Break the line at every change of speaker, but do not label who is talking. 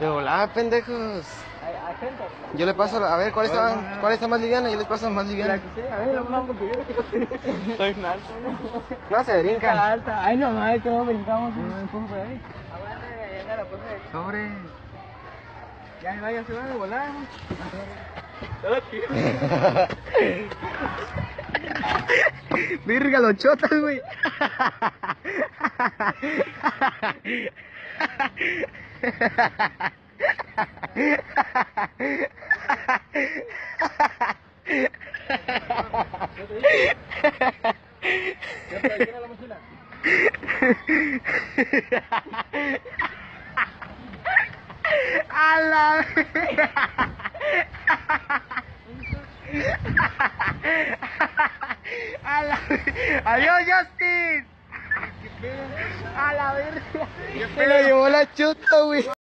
De volada, pendejos.
Hay gente.
Yo le paso, a ver, ¿cuál está más liviana? Yo les paso más liviana.
A ver, vamos a competir. Soy alto.
No, se brincan.
Está alta. Ay, no, madre, que no brincamos. No me pongo por ahí.
Sobre.
Ya se va de volar.
Virga, los chotas, güey. A la Adiós, Justin. A la verga. Se lo llevó la chota, güey.